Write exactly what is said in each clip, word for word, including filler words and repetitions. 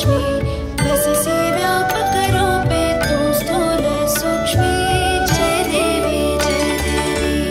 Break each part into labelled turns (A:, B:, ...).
A: महालक्ष्मी वससि व्यापकरूपे तु स्थूलसूक्ष्मी जय देवी जय देवी।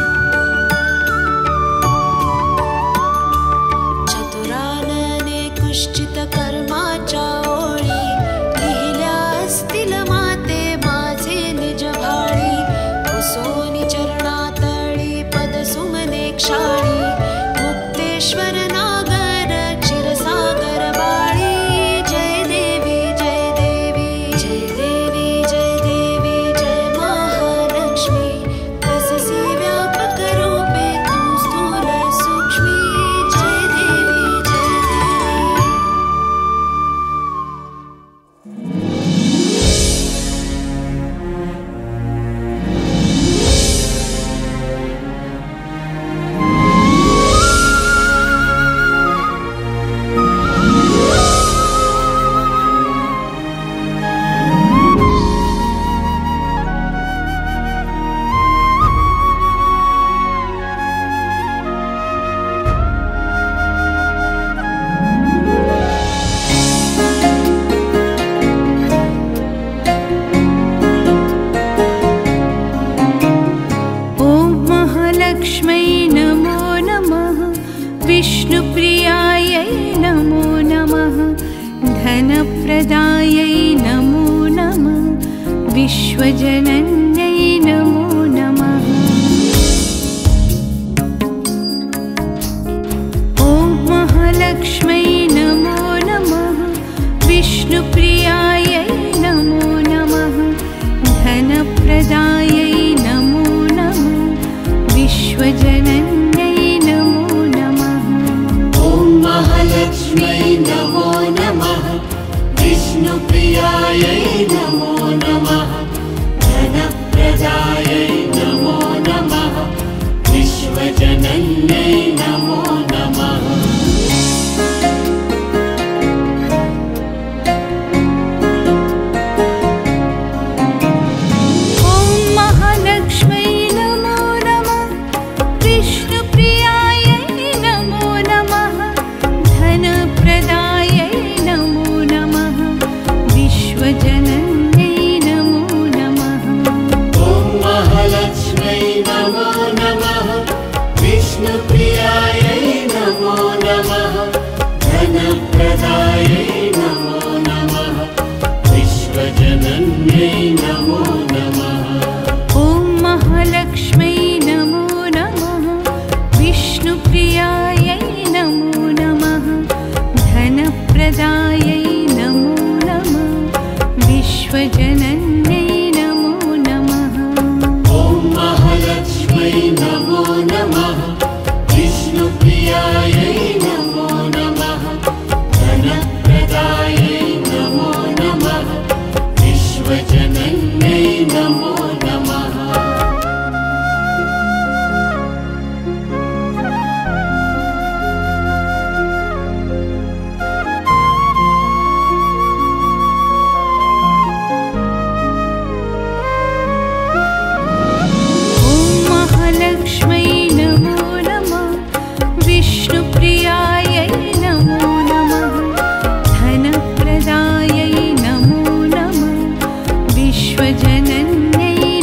A: चतुरानने कुश्चितकर्माच्या ओळी लिहिल्या असतील माते माझे निज भाळी कुसोनी चरणातळी पदसुमने क्षाळी मुक्तेश्वर नागर क्षीरसागर बाळी जय देवी जय देवी जय देवी जय देवी जय महालक्ष्मी वससि व्यापकरूपे तु स्थूलसूक्ष्मी जय देवी जय देवी।
B: लक्ष्मै नमो नमः विष्णुप्रियायै नमो नमः धनप्रदायै नमो नमः विश्वजनन्यै नमो नमः। ॐ महालक्ष्मै नमो नमः विष्णुप्रियायै नमो नमः धनप्रदायै नमो नमः विश्वजनन्यै नमो नमः।
C: ॐ महालक्ष्म्यै नमो नमः विष्णुप्रियायै नमो नमः धनप्रदायै नमो नमः विश्वजनन्यै नमो नमः। विष्णुप्रियायै नमो नमः धनप्रदायै नमो नमः विश्वजनन्यै नमो नमः।
B: ॐ महालक्ष्म्यै नमो नमः विष्णुप्रियायै नमो नमः धनप्रदायै नमो नमः विश्वजनन्यै नमो नमः।
C: ॐ महालक्ष्म्यै नमो नमः विष्णुप्रियायै नमो नमः धनप्रदायै नमो नमः विश्वजनन्यै नमो नमः।
B: विश्वजनन्यै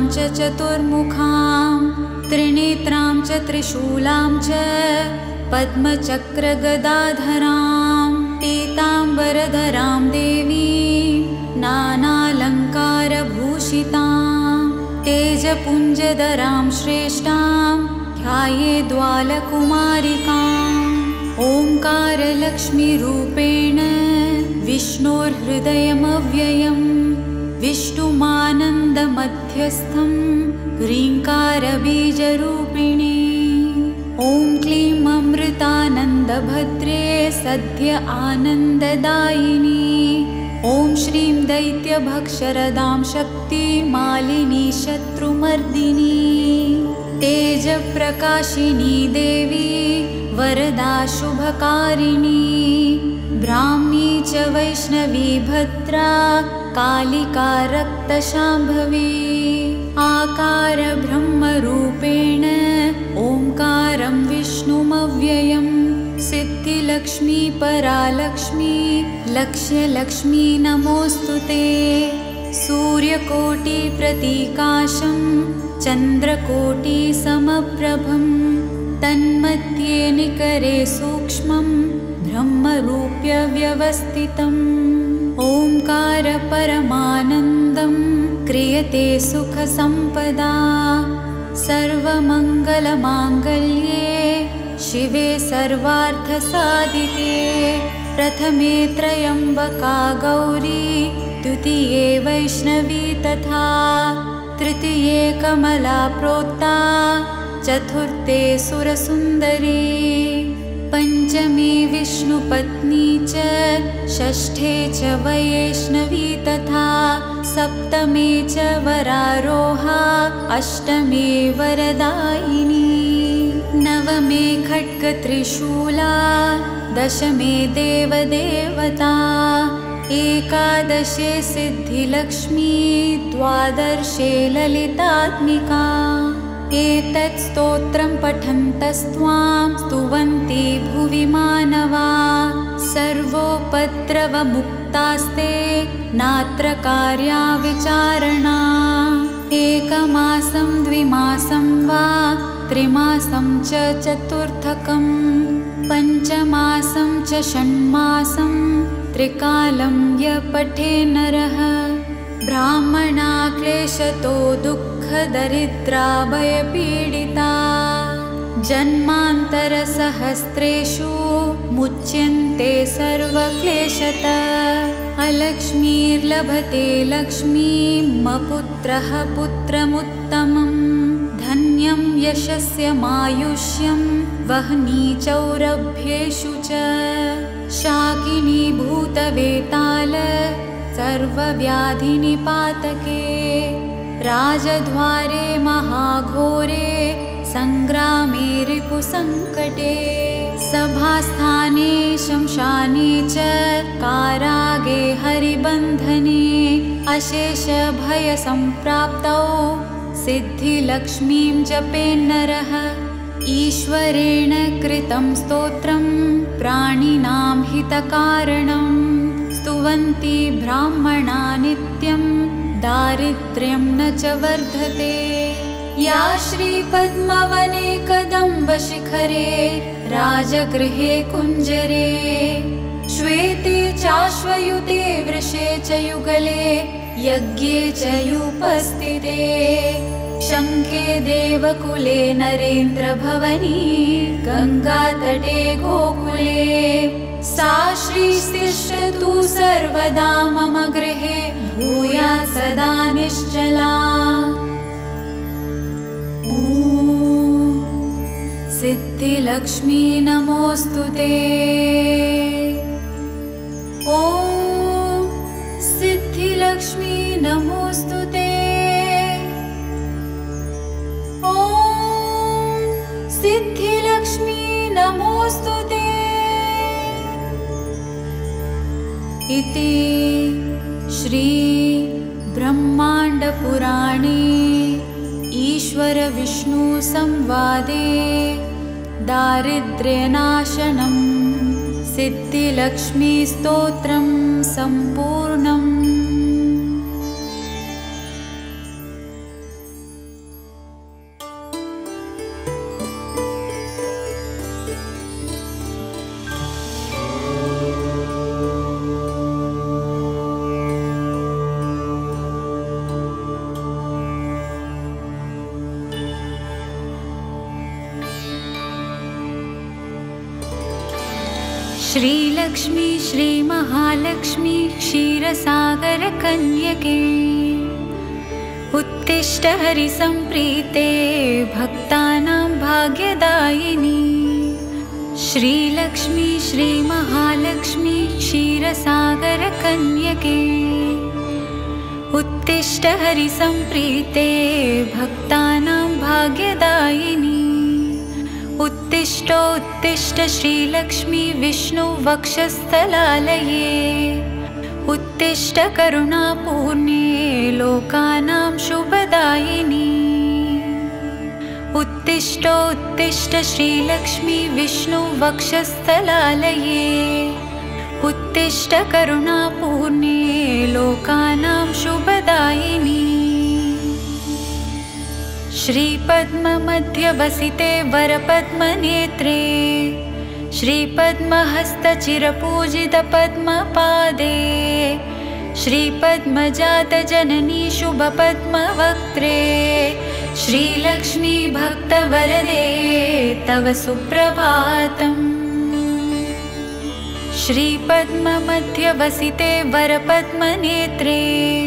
D: च चतुर्मुखां त्रिनेत्रां च त्रिशूलां च पद्मचक्रगदाधरां पीताम्बरधरां देवीं नानालङ्कारभूषितां तेजपुञ्जधरां श्रेष्ठां ध्यायेद्वालकुमारिकाम् ओङ्कारलक्ष्मीरूपेण विष्णोर्हृदयमव्ययम् विष्णुमानन्दमध्यस्थं ह्रीङ्कारबीजरूपिणी ॐ क्लीं अमृतानन्दभद्रे सद्य आनन्ददायिनी ॐ श्रीं दैत्यभक्षरदां शक्तिमालिनी शत्रुमर्दिनी तेजप्रकाशिनी देवी वरदा शुभकारिणी ब्राह्मी च वैष्णवी भद्रा कालिका रक्तशाम्भवी आकार ब्रह्मरूपेण ओङ्कारं विष्णुमव्ययं सिद्धिलक्ष्मी परालक्ष्मी लक्ष्यलक्ष्मी नमोऽस्तु ते सूर्यकोटिप्रतीकाशं चन्द्रकोटिसमप्रभं तन्मध्ये निकरे सूक्ष्मं ब्रह्मरूप्यव्यवस्थितम् ओङ्कार परमानन्दं क्रियते सुखसम्पदा सर्वमङ्गलमाङ्गल्ये शिवे सर्वार्थसाधिके प्रथमे त्र्यम्बका गौरी द्वितीये वैष्णवी तथा तृतीये कमला प्रोक्ता चतुर्थे सुरसुन्दरी पञ्चमी विष्णुपत्नी च षष्ठे च वैष्णवी तथा सप्तमे च वरारोहा अष्टमे वरदायिनी नवमे खड्गत्रिशूला दशमे देवदेवता एकादशे सिद्धिलक्ष्मी द्वादशे ललितात्मिका एतत् स्तोत्रं पठन्तस्त्वां स्तुवन्ति भुवि मानवा सर्वोपद्रवमुक्तास्ते नात्र कार्या विचारणा एकमासं द्विमासं वा त्रिमासं च चतुर्थकं पञ्चमासं च षण्मासं त्रिकालं य पठे नरः ब्राह्मणा क्लेशतो दुःखदरिद्रा भयपीडिता जन्मान्तरसहस्रेषु मुच्यन्ते सर्वक्लेशतः अलक्ष्मीर्लभते लक्ष्मीमपुत्रः पुत्रमुत्तमम् धन्यं यशस्यमायुष्यं वह्नि चौरभ्येषु च शाकिनी भूतवेताल सर्वव्याधिनिपातके राजद्वारे महाघोरे संग्रामे रिपुसङ्कटे सभास्थाने शमशाने च कारागे हरिबन्धने अशेषभयसम्प्राप्तौ सिद्धिलक्ष्मीं जपेन्नरः ईश्वरेण कृतं स्तोत्रं प्राणिनां हितकारणं स्तुवन्ति ब्राह्मणा नित्यं दारिद्र्यं न च वर्धते या श्रीपद्मवने कदम्बशिखरे राजगृहे कुञ्जरे श्वेते चाश्वयुते वृषे च युगले यज्ञे च युपस्थिते शङ्खे देवकुले नरेन्द्रभवनी गङ्गातटे गोकुले सा श्रीस्तिष्ठतु सर्वदा मम गृहे भूयात् सदा निश्चला। ॐ सिद्धिलक्ष्मी नमोऽस्तु ते। ॐ सिद्धिलक्ष्मी नमोऽस्तु ते। ॐ सिद्धिलक्ष्मी नमोऽस्तु ते। इति श्री ब्रह्माण्डपुराणे ईश्वर-विष्णु-संवादे दारिद्र्यनाशनं सिद्धिलक्ष्मी-स्तोत्रं सम्पूर्णम्। श्रीलक्ष्मी श्रीमहालक्ष्मी क्षीरसागरकन्यके उत्तिष्ठ हरिसम्प्रीते भक्तानां भाग्यदायिनी। श्रीलक्ष्मी श्रीमहालक्ष्मी क्षीरसागरकन्यके उत्तिष्ठ हरिसम्प्रीते भक्तानां भाग्यदायिनी। उत्तिष्ठोत्तिष्ठ श्रीलक्ष्मी विष्णुवक्षस्थलालये उत्तिष्ठ करुणापूर्णे लोकानां शुभदायिनी। उत्तिष्ठोत्तिष्ठ श्रीलक्ष्मी विष्णुवक्षस्थलालये उत्तिष्ठ करुणापूर्णे लोकानां शुभदायिनी। श्रीपद्ममध्यवसिते वरपद्मनेत्रे श्रीपद्महस्तचिरपूजितपद्मपादे श्रीपद्मजातजननी शुभपद्मवक्त्रे श्रीलक्ष्मी भक्तवरदे तव सुप्रभातम्। श्रीपद्ममध्यवसिते वरपद्मनेत्रे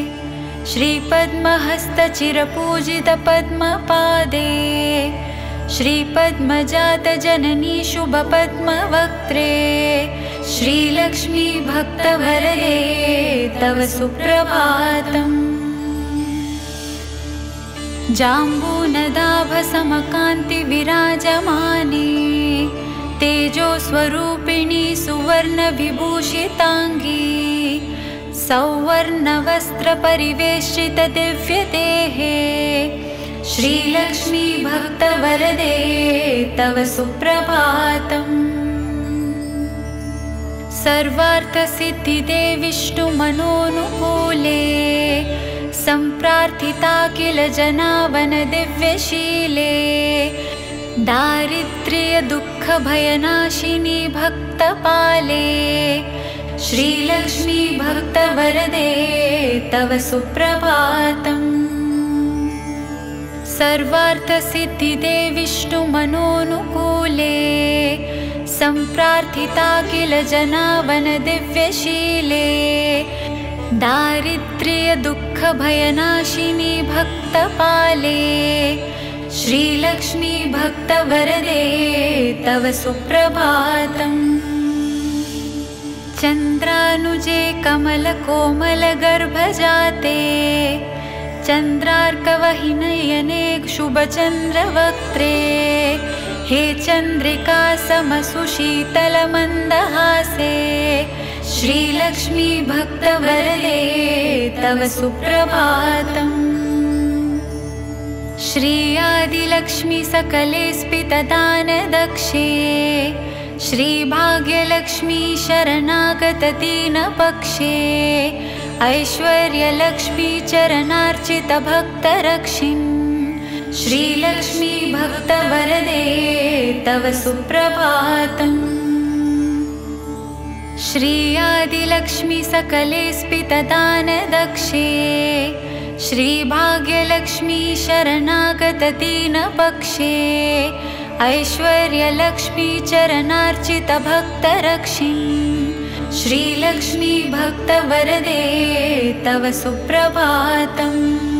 D: श्रीपद्महस्तचिरपूजितपद्मपादे श्रीपद्मजातजननी शुभपद्मवक्त्रे श्रीलक्ष्मी भक्तवरदे तव सुप्रभातम्। जाम्बूनदाभसमकान्तिविराजमाने तेजोस्वरूपिणी सुवर्णविभूषिताङ्गी सौवर्णवस्त्रपरिवेष्टितदिव्यदेहे श्रीलक्ष्मी भक्तवरदे तव सुप्रभातम्। सर्वार्थसिद्धिदे विष्णुमनोनुकूले सम्प्रार्थिता किल जनावनदिव्यशीले दारिद्र्यदुःखभयनाशिनी भक्तपाले श्रीलक्ष्मी भक्तवरदे तव सुप्रभातम्। सर्वार्थसिद्धिदे विष्णुमनोनुकूले सम्प्रार्थिता किल जनावनदिव्यशीले दारिद्र्यदुःखभयनाशिनी भक्तपाले श्रीलक्ष्मी भक्तवरदे तव सुप्रभातम्। चन्द्रानुजे कमलकोमलगर्भजाते चन्द्रार्कवहिनयने शुभचन्द्रवक्त्रे हे चन्द्रिका समसुशीतलमन्दहासे श्रीलक्ष्मी भक्तवरदे तव सुप्रभातम्। श्री आदिलक्ष्मी सकले स्फितदानदक्षे श्रीभाग्यलक्ष्मी शरणागतदीनपक्षे ऐश्वर्यलक्ष्मी चरणार्चितभक्तरक्षिन् श्रीलक्ष्मी भक्तवरदे तव सुप्रभातम्। श्री आदिलक्ष्मी सकले स्फितदानदक्षे श्रीभाग्यलक्ष्मी शरणागतदीनपक्षे ऐश्वर्यलक्ष्मी चरणार्चितभक्तरक्षिन् श्रीलक्ष्मी भक्तवरदे तव सुप्रभातम्।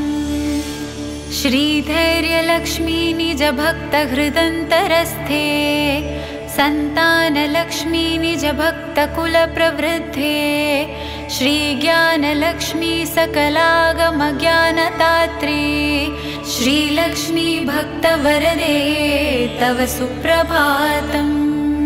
D: श्रीधैर्यलक्ष्मी निजभक्तहृदन्तरस्थे सन्तानलक्ष्मी निजभक्तकुलप्रवृद्धे श्रीज्ञानलक्ष्मी सकलागमज्ञानदात्री श्रीलक्ष्मी भक्तवरदे तव सुप्रभातम्।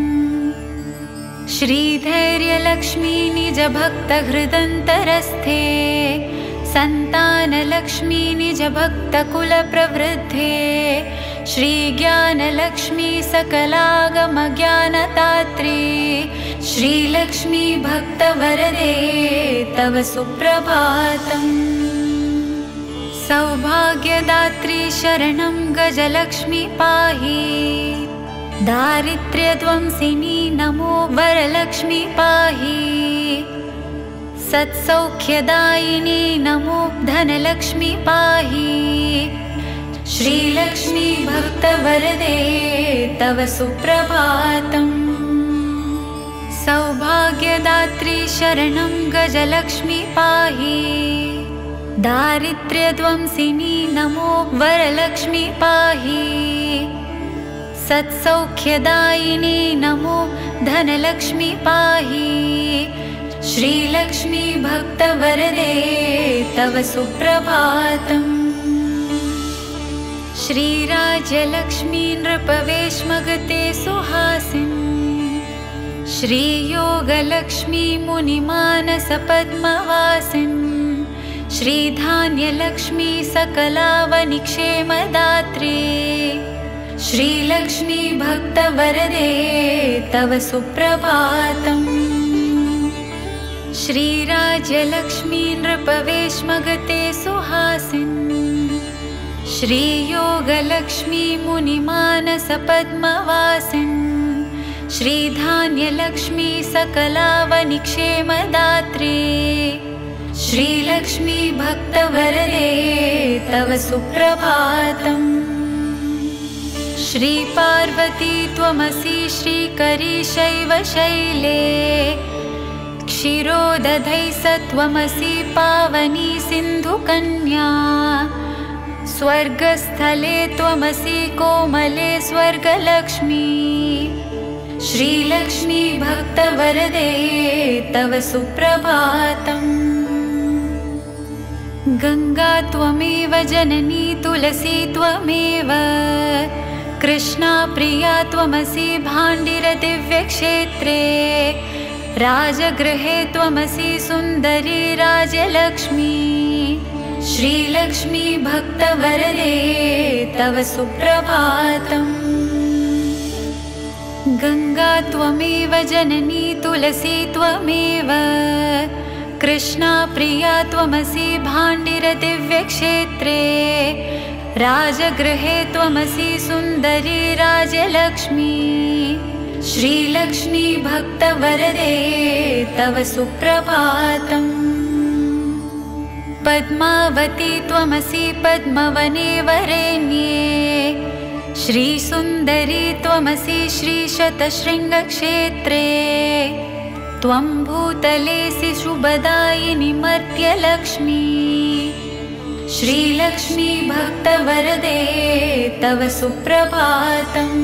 D: श्रीधैर्यलक्ष्मी निजभक्तहृदन्तरस्थे सन्तानलक्ष्मी निजभक्तकुलप्रवृद्धे श्रीज्ञानलक्ष्मी सकलागमज्ञानदात्री श्रीलक्ष्मी भक्तवरदे तव सुप्रभातम्। सौभाग्यदात्री शरणं गजलक्ष्मी पाहि दारिद्र्यध्वंसिनी नमो वरलक्ष्मी पाहि सत्सौख्यदायिनी नमो धनलक्ष्मी पाहि श्रीलक्ष्मी भक्तवरदे तव सुप्रभातम्। सौ सौख्यदात्री शरणं गजलक्ष्मी पाहि। दारिद्र्यध्वंसिनी नमो वरलक्ष्मी पाहि। सत्सौख्यदायिनी नमो धनलक्ष्मी पाहि। श्रीलक्ष्मी भक्तवरदे तव सुप्रभातम्। श्रीराज्यलक्ष्मी नृपवेश्मगते सुहासिन्। श्रीयोगलक्ष्मी मुनिमानसपद्मवासिन्। श्रीधान्यलक्ष्मी सकलावनिक्षेमदात्री। श्रीलक्ष्मी भक्तवरदे तव सुप्रभातम्। श्रीराज्यलक्ष्मी नृपवेश्मगते सुहासिन्। श्रीयोगलक्ष्मी मुनिमानसपद्मवासिन्। श्रीधान्यलक्ष्मी सकलावनिक्षेमदात्री। श्रीलक्ष्मी भक्तवरदे तव सुप्रभातम्। श्रीपार्वती त्वमसि श्रीकरी शैवशैले। क्षीरोदधै सत्वमसि पावनी सिन्धुकन्या। स्वर्गस्थले त्वमसि कोमले स्वर्गलक्ष्मी। श्रीलक्ष्मी भक्तवरदे तव सुप्रभातम्। गंगा त्वमेव जननी तुलसी त्वमेव। कृष्णा प्रिया त्वमसि भाण्डिरदिव्यक्षेत्रे। राजगृहे त्वमसि सुन्दरी राजलक्ष्मी। श्रीलक्ष्मी भक्तवरदे तव सुप्रभातम्। गंगा त्वमेव जननी तुलसी त्वमेव। कृष्णा प्रिया त्वमसि भाण्डिरदिव्यक्षेत्रे। राजगृहे त्वमसि सुन्दरी राजलक्ष्मी। श्रीलक्ष्मी भक्तवरदे तव सुप्रभातम्। पद्मावती त्वमसि पद्मवने वरेण्ये। श्रीसुन्दरी त्वमसि श्रीशतशृङ्गक्षेत्रे। त्वं भूतलेऽसि शुभदायिनी मर्त्यलक्ष्मी। श्रीलक्ष्मी भक्तवरदे तव सुप्रभातम्।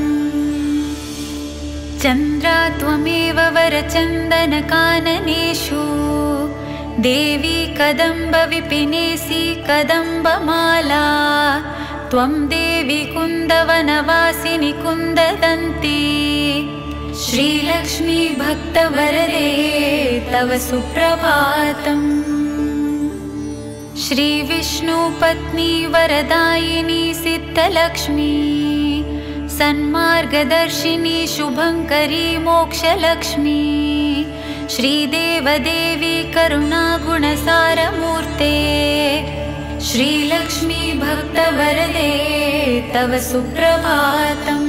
D: चन्द्रा त्वमेव वरचन्दनकाननेषु। देवी कदम्बविपिनेसि कदम्बमाला। त्वं देवी कुन्दवनवासिनि कुन्ददन्ती। श्रीलक्ष्मी भक्तवरदे तव सुप्रभातम्। श्रीविष्णुपत्नी वरदायिनी सिद्धलक्ष्मी। सन्मार्गदर्शिनी शुभङ्करी मोक्षलक्ष्मी। श्रीदेवदेवी करुणागुणसारमूर्ते। श्रीलक्ष्मी भक्तवरदे तव सुप्रभातम्।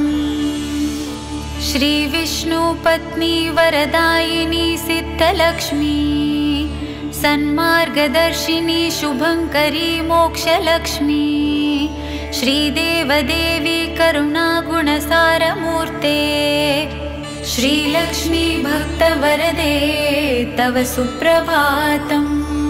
D: श्रीविष्णुपत्नी वरदायिनी सिद्धलक्ष्मी। सन्मार्गदर्शिनी शुभङ्करी मोक्षलक्ष्मी। श्रीदेवदेवी करुणागुणसारमूर्ते। श्रीलक्ष्मी भक्तवरदे तव सुप्रभातम्।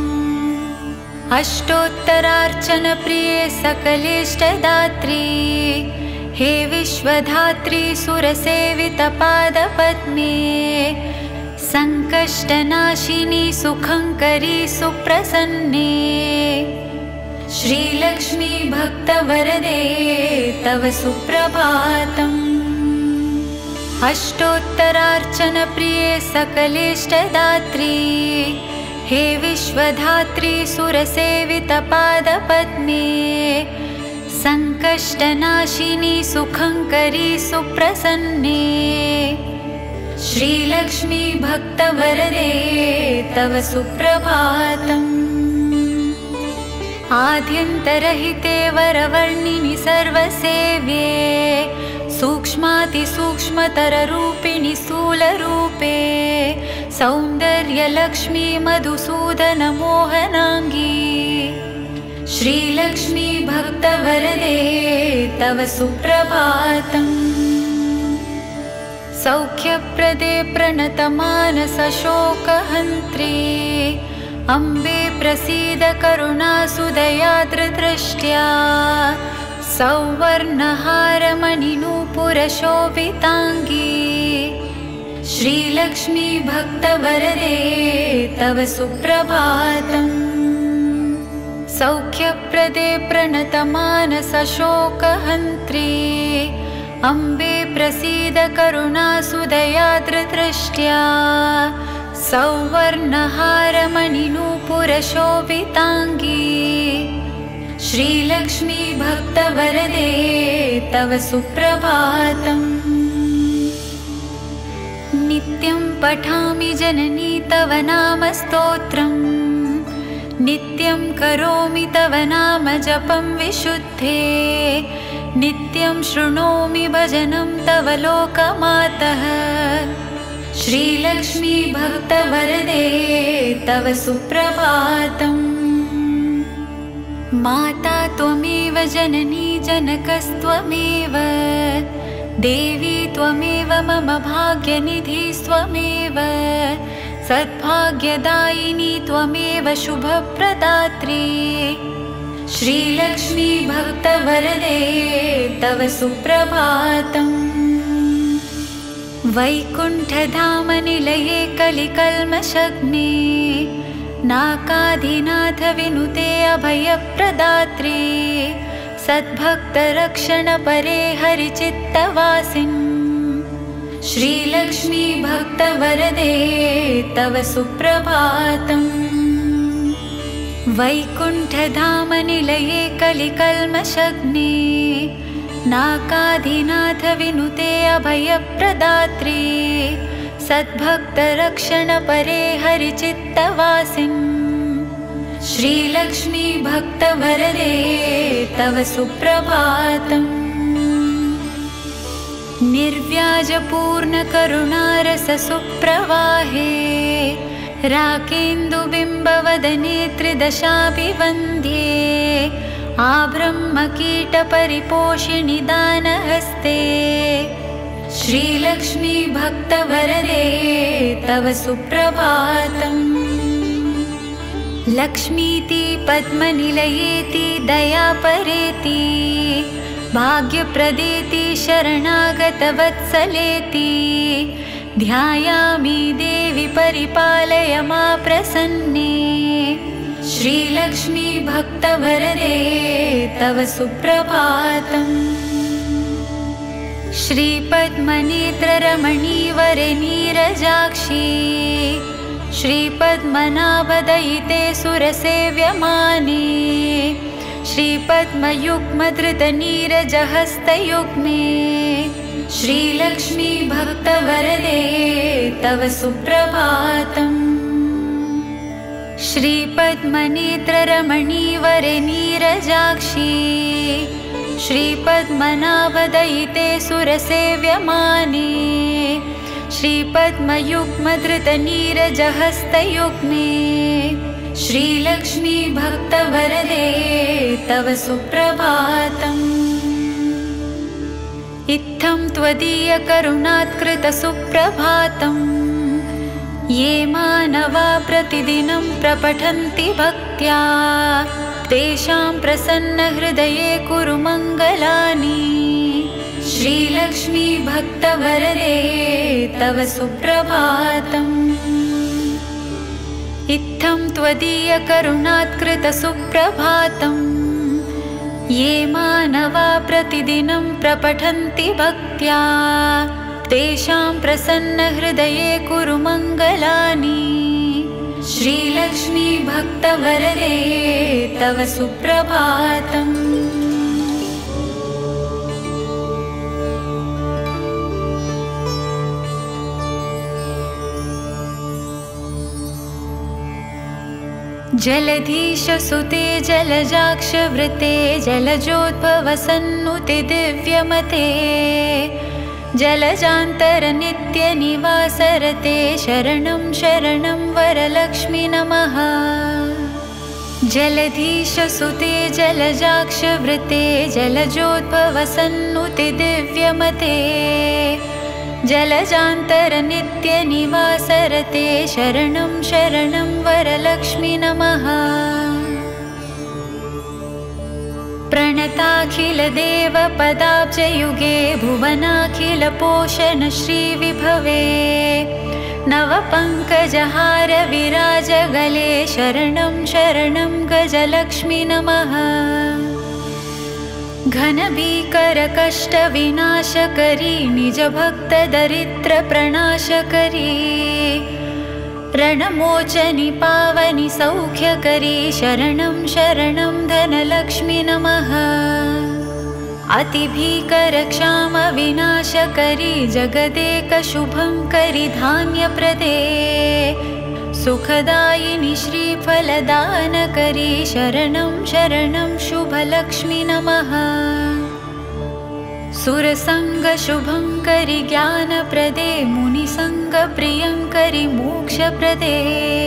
D: अष्टोत्तरार्चनप्रिये सकलेष्टदात्री। हे विश्वधात्री सुरसेवितपादपद्मे। सङ्कष्टनाशिनी सुखङ्करी सुप्रसन्ने। श्रीलक्ष्मी भक्तवरदे तव सुप्रभातम्। अष्टोत्तरार्चनप्रिये सकलेष्टदात्री। हे विश्वधात्री सुरसेवितपादपद्मे। सङ्कष्टनाशिनी सुखङ्करी सुप्रसन्ने। श्रीलक्ष्मी भक्तवरदे तव सुप्रभातम्। आद्यन्तरहिते वरवर्णिनि सर्वसेव्ये। सूक्ष्मातिसूक्ष्मतररूपिणि स्थूलरूपे। सौन्दर्यलक्ष्मी मधुसूदनमोहनाङ्गी। श्रीलक्ष्मी भक्तवरदे तव सुप्रभातम्। सौख्यप्रदे प्रणतमानसशोकहन्त्री अम्बे प्रसीद करुणासुदयार्द्रदृष्ट्या सौवर्णहारमणिनूपुरशोभिताङ्गी श्रीलक्ष्मी भक्तवरदे तव सुप्रभातम्। सौख्यप्रदे प्रणतमानसशोकहन्त्री अम्बे प्रसीद करुणासुदयार्द्रदृष्ट्या सौवर्णहारमणिनूपुरशोभिताङ्गी श्रीलक्ष्मी भक्तवरदे तव सुप्रभातम्। नित्यं पठामि जननी तव नाम स्तोत्रम् नित्यं करोमि तव नाम जपं विशुद्धे नित्यं शृणोमि भजनं तव लोकमातः श्रीलक्ष्मी भक्तवरदे तव सुप्रभातम्। माता त्वमेव जननी जनकस्त्वमेव देवी त्वमेव मम भाग्यनिधिस्त्वमेव सद्भाग्यदायिनी त्वमेव शुभप्रदात्री श्रीलक्ष्मी भक्तवरदे तव सुप्रभातम्। वैकुण्ठधामनिलये कलिकल्मषग्ने नाकाधिनाथ विनुते अभयप्रदात्री सद्भक्तरक्षणपरे हरिचित्तवासिन् श्रीलक्ष्मी भक्तवरदे तव सुप्रभातम्। वैकुण्ठधामनिलये कलिकल्मषग्ने नाकाधिनाथ विनुते अभयप्रदात्री सद्भक्तरक्षणपरे हरिचित्तवासिन् श्रीलक्ष्मी भक्तवरदे तव सुप्रभातम्। निर्व्याजपूर्णकरुणारससुप्रवाहे राकेन्दुबिम्बवदने त्रिदशाभिवन्द्ये आब्रह्मकीटपरिपोषिणि दानहस्ते श्रीलक्ष्मी भक्तवरदे तव सुप्रभातम्। लक्ष्मीति पद्मनिलयेति दयापरेति भाग्यप्रदेति शरणागतवत्सलेति ध्यायामि देवि परिपालय मा प्रसन्ने श्रीलक्ष्मी भक्तवरदे तव सुप्रभातम्। श्रीपद्मनेत्ररमणीवरे नीरजाक्षी श्रीपद्मनाभदयिते सुरसेव्यमाने श्रीपद्मयुग्मधृतनीरजहस्तयुग्मे श्रीलक्ष्मी भक्तवरदे तव सुप्रभातम्। श्रीपद्मनेत्ररमणीवरे नीरजाक्षी श्रीपद्मनाभदयिते सुरसेव्यमाने श्रीपद्मयुग्मधृतनीरजहस्तयुग्मे श्रीलक्ष्मी भक्तवरदे तव सुप्रभातम्। इत्थं त्वदीयकरुणात्कृतसुप्रभातम् ये मानवा प्रतिदिनं प्रपठन्ति भक्त्या तेषां प्रसन्नहृदये कुरु मङ्गलानि श्रीलक्ष्मी भक्तवरदे तव सुप्रभातम्। इत्थं त्वदीयकरुणात्कृतसुप्रभातम् ये मानवा प्रतिदिनं प्रपठन्ति भक्त्या तेषां प्रसन्नहृदये कुरु मङ्गलानि श्रीलक्ष्मी भक्तवरदे तव सुप्रभातम्। जलधीशसुते जलजाक्षवृते जलजोद्भवसन्नुते दिव्यमते जलजान्तरनित्यनिवासरते शरणं शरणं वरलक्ष्मी नमः। जलधीशसुते जलजाक्षवृते जलजोद्भवसन्नुते दिव्यमते जलजान्तरनित्यनिवासरते शरणं शरणं वरलक्ष्मी नमः। प्रणताखिलदेवपदाब्जयुगे भुवनाखिलपोषण श्रीविभवे नवपङ्कजहार विराजगले शरणं शरणं गजलक्ष्मी नमः। घनभीकरकष्टविनाशकरी निजभक्तदरिद्रप्रणाशकरी रणमोचनि पावनि सौख्यकरी शरणं शरणं धनलक्ष्मी नमः। अतिभीकरक्षामविनाशकरी जगदेकशुभङ्करि धान्यप्रदे सुखदायिनि श्रीफलदानकरी शरणं शरणं शुभलक्ष्मी नमः। सुरसङ्गशुभङ्करि ज्ञानप्रदे मुनिसङ्गप्रियङ्करि मोक्षप्रदे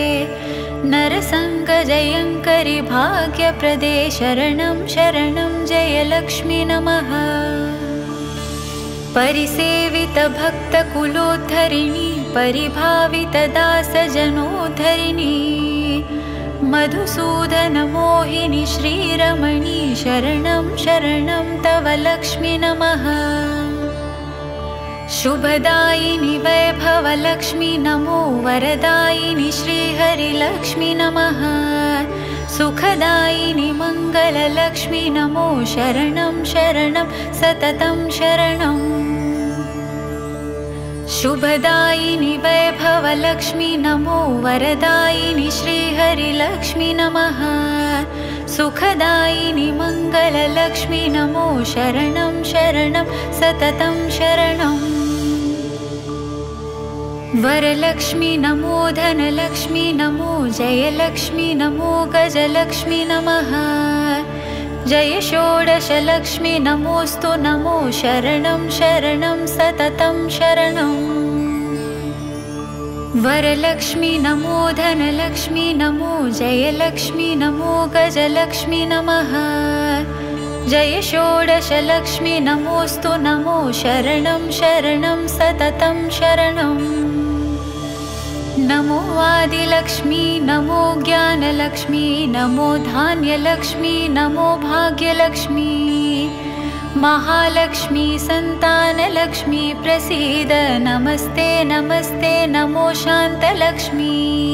D: नरसङ्गजयङ्करि भाग्यप्रदे शरणं शरणं जयलक्ष्मी नमः। परिसेवितभक्तकुलोद्धरिणी परिभावितदासजनोद्धरिणी मधुसूदनमोहिनी श्रीरमणी शरणं शरणं तव लक्ष्मी नमः। शुभदायिनि वैभवलक्ष्मी नमो वरदायिनि श्रीहरिलक्ष्मी नमः। सुखदायिनि मङ्गललक्ष्मी नमो शरणं शरणं सततं शरणम्। शुभदायिनि वैभवलक्ष्मी नमो वरदायिनि श्रीहरिलक्ष्मी नमः। सुखदायिनि मङ्गललक्ष्मी नमो शरणं शरणं सततं शरणम्। वरलक्ष्मी नमो धनलक्ष्मी नमो जयलक्ष्मी नमो गजलक्ष्मी नमः। जय षोडशलक्ष्मी नमोऽस्तु नमो शरणं शरणं सततं शरणम्। वरलक्ष्मी नमो धनलक्ष्मी नमो जयलक्ष्मी नमो गजलक्ष्मी नमः। जय षोडशलक्ष्मी नमोऽस्तु नमो शरणं शरणं सततं शरणम्। नमो आदिलक्ष्मी नमो ज्ञानलक्ष्मी नमो धान्यलक्ष्मी नमो भाग्यलक्ष्मी महालक्ष्मी संतानलक्ष्मी प्रसीद नमस्ते नमस्ते नमो शान्तलक्ष्मी।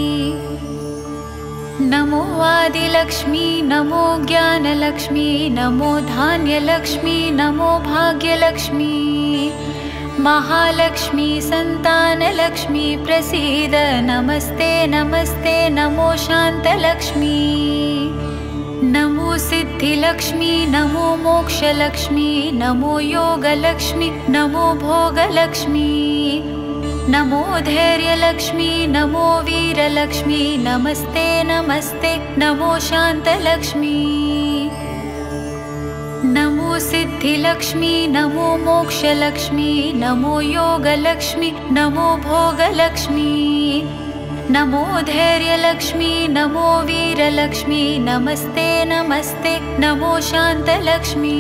D: नमो आदिलक्ष्मी नमो ज्ञानलक्ष्मी नमो धान्यलक्ष्मी नमो भाग्यलक्ष्मी महालक्ष्मी संतानलक्ष्मी प्रसीद नमस्ते नमस्ते नमो शान्तलक्ष्मी। नमो सिद्धिलक्ष्मी नमो मोक्षलक्ष्मी नमो योगलक्ष्मी नमो भोगलक्ष्मी नमो धैर्यलक्ष्मी नमो वीरलक्ष्मी नमस्ते नमस्ते नमो शान्तलक्ष्मी। नमो सिद्धिलक्ष्मी नमो मोक्षलक्ष्मी नमो योगलक्ष्मी नमो भोगलक्ष्मी नमो धैर्यलक्ष्मी नमो वीरलक्ष्मी नमस्ते नमस्ते नमो शान्तलक्ष्मी।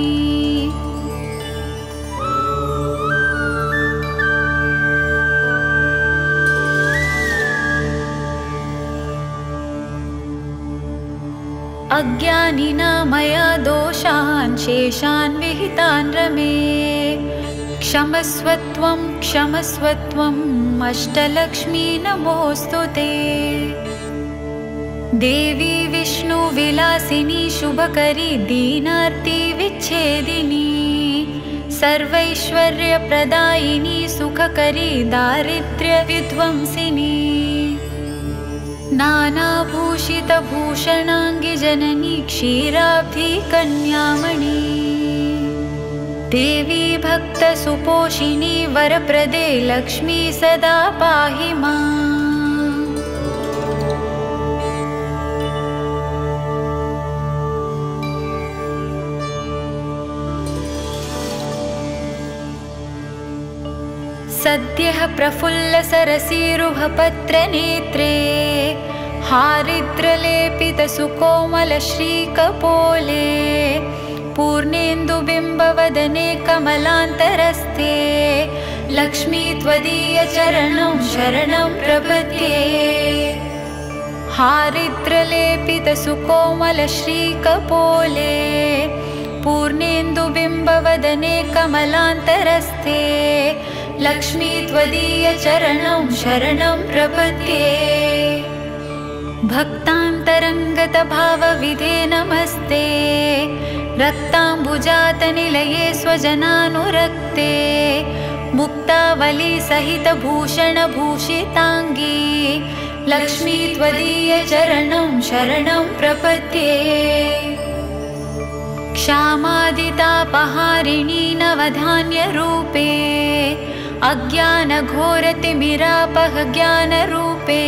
D: अज्ञानिना मया दोषान् शेषान् विहितान् रमे क्षमस्वत्वं क्षमस्वत्वम् अष्टलक्ष्मी नमोऽस्तु ते। देवी विष्णुविलासिनी शुभकरी दीनार्ति विच्छेदिनी सर्वैश्वर्यप्रदायिनी सुखकरी दारिद्र्यविध्वंसिनी नानाभूषितभूषणाङ्गि जननी क्षीराब्धि कन्यामणि देवी भक्तसुपोषिणी वरप्रदे लक्ष्मी सदा पाहि माम्। सद्यः प्रफुल्लसरसीरुहपत्रनेत्रे हारिद्रलेपितसुकोमलश्रीकपोले पूर्णेन्दुबिम्बवदने कमलान्तरस्थे लक्ष्मी त्वदीयचरणं शरणं प्रपद्ये। हारिद्रलेपितसुकोमलश्रीकपोले पूर्णेन्दुबिम्बवदने कमलान्तरस्थे लक्ष्मी त्वदीयचरणं शरणं प्रपद्ये। भक्तान्तरङ्गतभावविधे नमस्ते रक्ताम्बुजातनिलये स्वजनानुरक्ते मुक्तावलीसहितभूषणभूषिताङ्गी लक्ष्मी त्वदीयचरणं शरणं प्रपद्ये। क्षामादितापहारिणी नवधान्यरूपे अज्ञानघोरतिमिरापह ज्ञानरूपे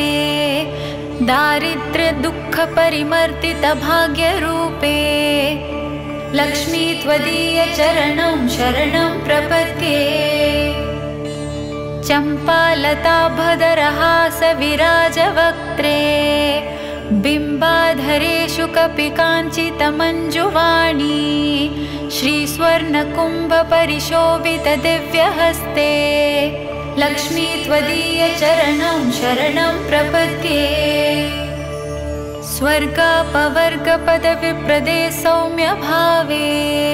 D: दारिद्र्यदुःखपरिमर्दितभाग्यरूपे लक्ष्मी त्वदीयचरणं शरणं प्रपद्ये। चम्पालताभदरहासविराजवक्त्रे बिम्बाधरेषु कपि काञ्चितमञ्जुवाणी श्रीस्वर्णकुम्भपरिशोभितदिव्यहस्ते लक्ष्मी त्वदीयचरणं शरणं प्रपद्ये। स्वर्गापवर्गपदविप्रदे सौम्यभावे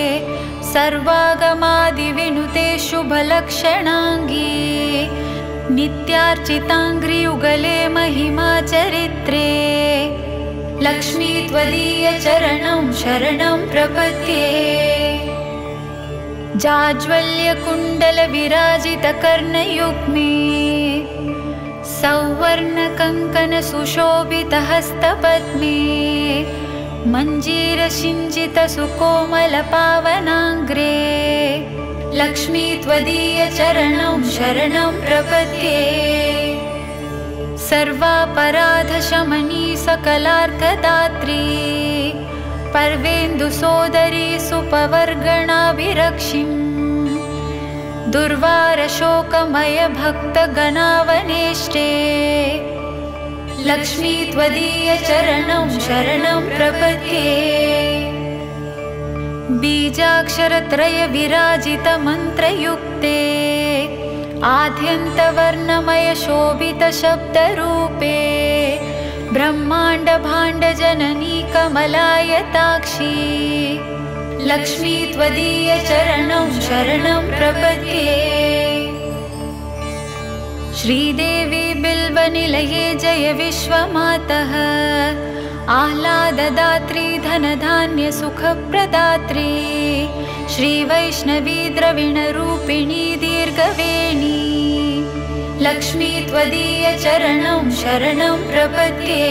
D: सर्वागमादिविनुते शुभलक्षणाङ्गी नित्यार्चिताङ्घ्रियुगले महिमाचरित्रे लक्ष्मी त्वदीयचरणं शरणं प्रपद्ये। जाज्वल्यकुण्डलविराजितकर्णयुग्मे सौवर्णकङ्कणसुशोभितहस्तपद्मे मञ्जीरसिञ्चितसुकोमलपावनाङ्ग्रे लक्ष्मी त्वदीयचरणं शरणं प्रपद्ये। सर्वापराधशमनी सकलार्थदात्री पर्वेन्दुसोदरी सुपवर्गणाभिरक्षिम् दुर्वारशोकमयभक्तगणावनेष्टे लक्ष्मी त्वदीयचरणं शरणं प्रपद्ये। बीजाक्षरत्रयविराजितमन्त्रयुक्ते आद्यन्तवर्णमयशोभितशब्दरूपे ब्रह्माण्डभाण्डजननी कमलायताक्षी लक्ष्मी त्वदीयचरणं शरणं प्रपद्ये। श्रीदेवी बिल्वनिलये जय विश्वमातः आह्लाददात्री धनधान्यसुखप्रदात्री श्रीवैष्णवी द्रविणरूपिणी दीर्घवेणी लक्ष्मी त्वदीयचरणं शरणं प्रपद्ये।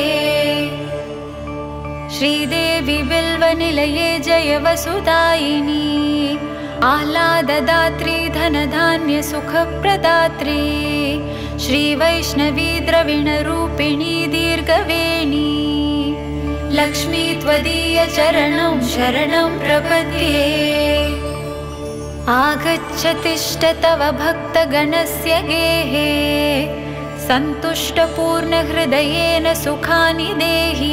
D: श्रीदेवी बिल्वनिलये जय वसुदायिनी आह्लाददात्री धनधान्यसुखप्रदात्री श्रीवैष्णवी द्रविणरूपिणी दीर्घवेणी लक्ष्मी त्वदीयचरणं शरणं प्रपद्ये। आगच्छतिष्ठ तव भक्तगणस्य गेहे सन्तुष्टपूर्णहृदयेन सुखानि देहि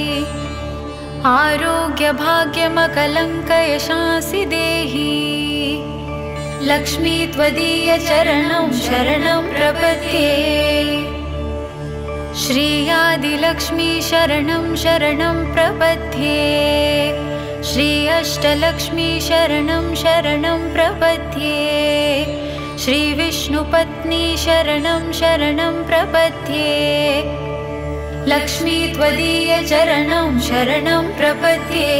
D: आरोग्यभाग्यमकलङ्कयशांसि देहि लक्ष्मी त्वदीयचरणं शरणं प्रपद्ये। श्रीयादिलक्ष्मी शरणं शरणं प्रपद्ये। श्री अष्टलक्ष्मी शरणं शरणं प्रपद्ये। श्रीविष्णुपत्नी शरणं शरणं प्रपद्ये लक्ष्मी त्वदीयचरणं शरणं प्रपद्ये।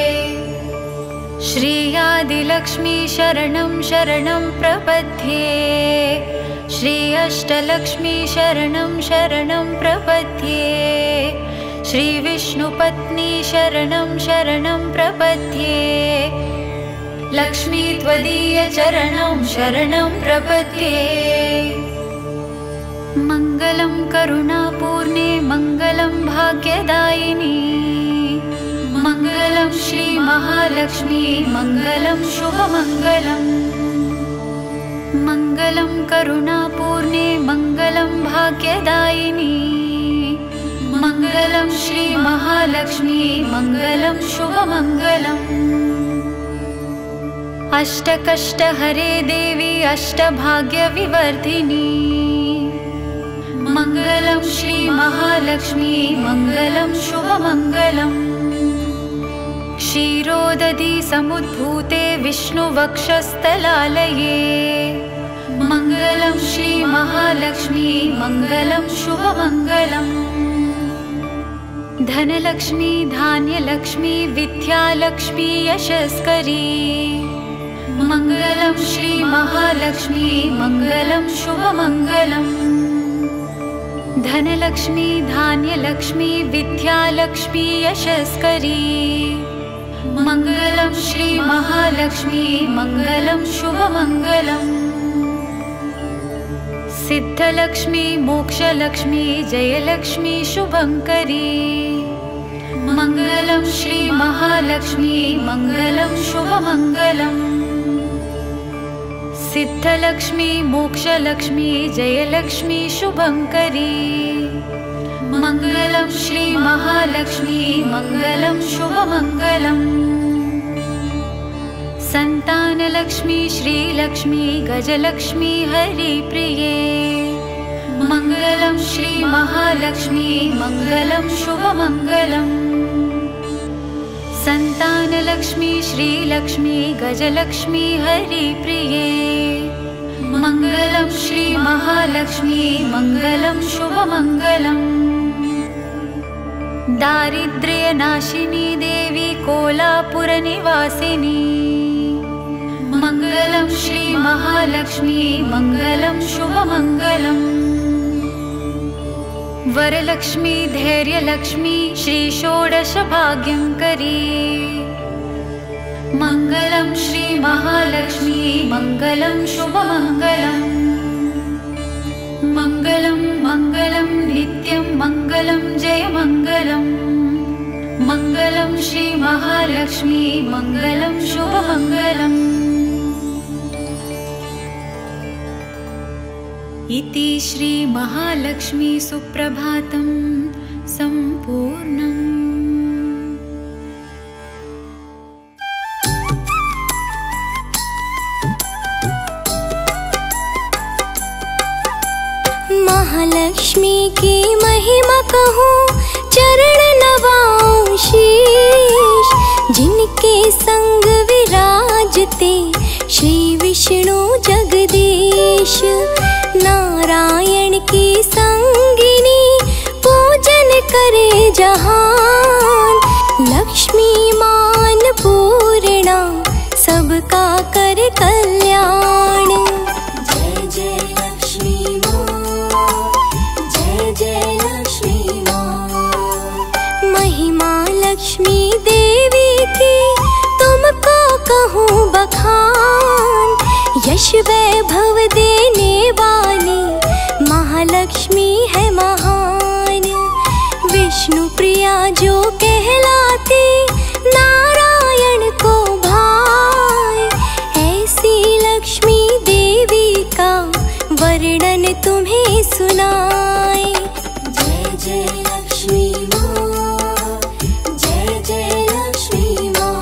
D: श्रीयादिलक्ष्मी शरणं शरणं प्रपद्ये। श्री अष्टलक्ष्मी शरणं शरणं प्रपद्ये। श्रीविष्णुपत्नी शरणं शरणं प्रपद्ये लक्ष्मी त्वदीयचरणं शरणं प्रपद्ये। मङ्गलं करुणापूर्णे मङ्गलं भाग्यदायिनी मङ्गलं श्रीमहालक्ष्मी मङ्गलं शुभमङ्गलम्। मङ्गलं करुणापूर्णे मङ्गलं भाग्यदायिनी मङ्गलं श्रीमहालक्ष्मी मङ्गलं शुभमङ्गलम्। अष्टकष्टहरे देवी अष्टभाग्यविवर्धिनी मङ्गलं श्री महालक्ष्मी मङ्गलं शुभमङ्गलम् क्षीरोदधी समुद्भूते विष्णुवक्षस्थलालये मङ्गलं श्री महालक्ष्मी मङ्गलं शुभमङ्गलम् धनलक्ष्मी धान्यलक्ष्मी विद्यालक्ष्मी यशस्करी मङ्गलं श्री महालक्ष्मी मङ्गलं शुभमङ्गलम् धनलक्ष्मी धान्यलक्ष्मी विद्यालक्ष्मी यशस्करी मङ्गलं श्री महालक्ष्मी मङ्गलं शुभमङ्गलम् सिद्धलक्ष्मी मोक्षलक्ष्मी जयलक्ष्मी शुभङ्करी मङ्गलं श्री महालक्ष्मी मङ्गलं शुभमङ्गलम् सिद्धलक्ष्मी मोक्षलक्ष्मी जयलक्ष्मी शुभङ्करी मङ्गलं श्री महालक्ष्मी मङ्गलं शुभमङ्गलम् संतानलक्ष्मी श्रीलक्ष्मी गजलक्ष्मी हरिप्रिये मङ्गलं श्री महालक्ष्मी मङ्गलं शुभमङ्गलम् संतानलक्ष्मी श्रीलक्ष्मी गजलक्ष्मी हरिप्रिये मङ्गलं श्री महालक्ष्मी मङ्गलं शुभमङ्गलम् दारिद्र्यनाशिनी देवी कोलापुरनिवासिनी मङ्गलं श्री महालक्ष्मी मङ्गलं शुभमङ्गलम् वरलक्ष्मी धैर्यलक्ष्मी श्री षोडशभाग्यङ्करी मङ्गलं श्री महालक्ष्मी मङ्गलं शुभमङ्गलम् मङ्गलं मङ्गलं नित्यं मङ्गलं जयमङ्गलम् मङ्गलं श्री महालक्ष्मी मङ्गलं शुभमङ्गलम् इति श्री महालक्ष्मी सुप्रभातं सम्पूर्णम्।
E: महालक्ष्मी की महिमा कहूँ चरण नवाऊं शीश जिनके संग विराजते श्री विष्णु जगदीश नारायण की संगिनी पूजन करे जहान लक्ष्मी मान पूर्णा सबका कर कल्याण जय जय लक्ष्मी माँ जय जय लक्ष्मी माँ महिमा लक्ष्मी देवी की तुमको कहूँ बखान यश वैभव देने वाली महालक्ष्मी है महान विष्णु प्रिया जो कहलाती नारायण को भाई ऐसी लक्ष्मी देवी का वर्णन तुम्हें सुनाए जय जय लक्ष्मी माँ जय जय लक्ष्मी माँ